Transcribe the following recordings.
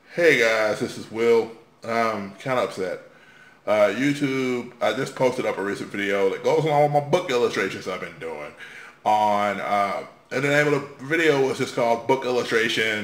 Hey guys, this is Will. I'm kind of upset. YouTube, I just posted up a recent video that goes along with my book illustrations I've been doing and the name of the video was just called Book Illustration,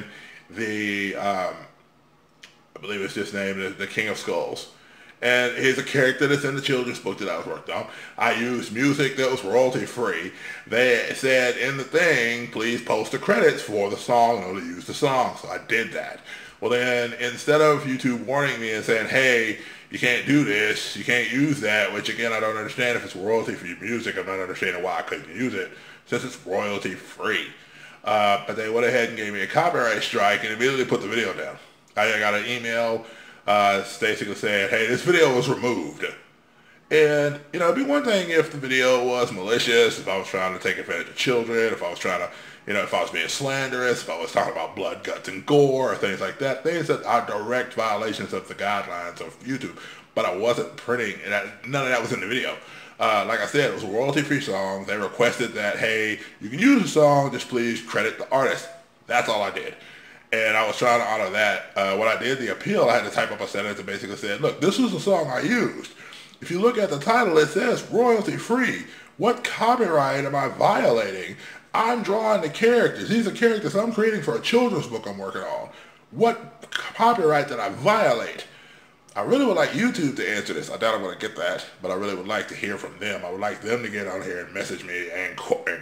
I believe it's just named the King of Skulls. And he's a character that's in the children's book that I was working on. I used music that was royalty free. They said in the thing, please post the credits for the song in order to use the song. So I did that. Well then, instead of YouTube warning me and saying, hey, you can't do this, you can't use that, which again, I don't understand if it's royalty free music. I'm not understanding why I couldn't use it since it's royalty free. But they went ahead and gave me a copyright strike and immediately put the video down. I got an email basically saying, hey, this video was removed. And, you know, it'd be one thing if the video was malicious, if I was trying to take advantage of children, if I was trying to, you know, if I was being slanderous, if I was talking about blood, guts, and gore, or things like that, things that are direct violations of the guidelines of YouTube. But I wasn't printing, and none of that was in the video. Like I said, it was a royalty-free song. They requested that, hey, you can use the song, just please credit the artist. That's all I did. And I was trying to honor that. When I did the appeal, I had to type up a sentence that basically said, look, this was the song I used. If you look at the title, it says royalty free. What copyright am I violating? I'm drawing the characters. These are characters I'm creating for a children's book I'm working on. What copyright did I violate? I really would like YouTube to answer this. I doubt I'm going to get that, but I really would like to hear from them. I would like them to get on here and message me and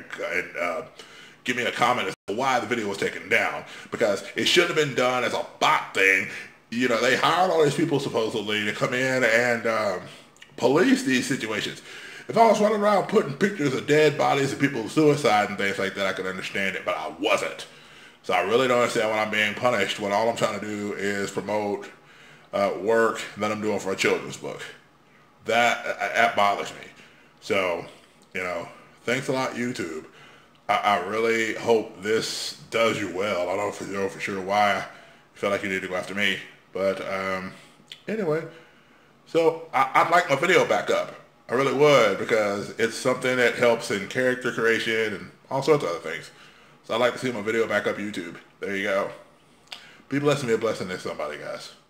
give me a comment as to why the video was taken down, because it should have been done as a bot thing. You know, they hired all these people supposedly to come in and police these situations. If I was running around putting pictures of dead bodies of people with suicide and things like that, I could understand it, but I wasn't. So I really don't understand when I'm being punished when all I'm trying to do is promote work that I'm doing for a children's book. That bothers me. So, you know, thanks a lot, YouTube. I really hope this does you well. I don't know for sure why you felt like you need to go after me. But anyway, so I'd like my video back up. I really would, because it's something that helps in character creation and all sorts of other things. So I'd like to see my video back up YouTube. There you go. Be blessed and be a blessing to somebody, guys.